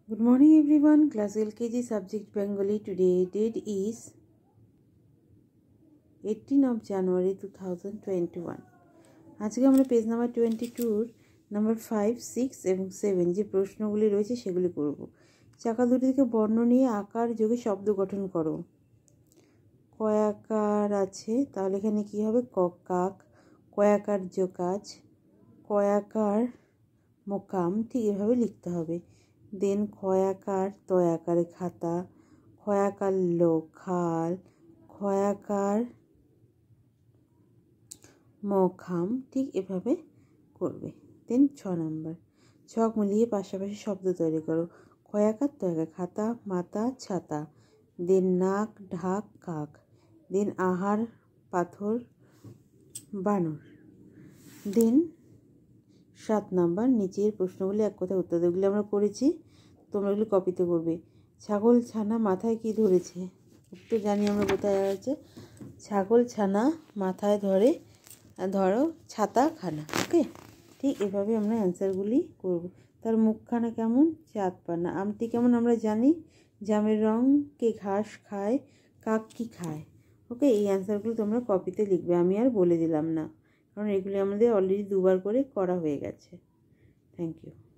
Good morning everyone. Class LKG subject Bengali. Today date is 18 of January 2021. আজকে আমরা page number 22 number 5, 6 এবং 7 যে প্রশ্নগুলি রয়েছে সেগুলি করব। চাকা দুটি থেকে বর্ণ নিয়ে আকার যোগে শব্দ গঠন করো। কয়াকার আছে, তাহলে এখানে কি হবে? কাক, কয়াকার জোকাজ, কয়াকার মোকাম, ঠিক এভাবে লিখতে হবে। দেন খয়াকার তয়াকারে খাতা, খয়াকার লোক খাল, খয়াকার মখাম, ঠিক এভাবে করবে। দেন 6 নাম্বার, ছক মিলিয়ে পাশাপাশি শব্দ তৈরি করো। খয়াকার তয়াকার খাতা, মাতা, ছাতা। দেন নাক, ঢাক, কাক। দেন আহার, পাথর, বানর। দেন 7 নাম্বার, নিচের প্রশ্নগুলি এক কথায় উত্তর দেগুলি আমরা করেছি, তোমরা এগুলি কপিতে করবে। ছাগল ছানা মাথায় কি ধরেছে? উত্তর জানি আমরা, কোথায় আছে? ছাগল ছানা মাথায় ধরো ছাতা খানা। ওকে, ঠিক এভাবে আমরা অ্যান্সারগুলি করব। তার মুখখানা কেমন? চাঁদ পানা। আমটি কেমন আমরা জানি, জামের রং। কে ঘাস খায়? কাক কি খায়? ওকে, এই অ্যান্সারগুলো তোমরা কপিতে লিখবে, আমি আর বলে দিলাম না, কারণ এগুলি আমাদের অলরেডি 2বার করে করা হয়ে গেছে। Thank you.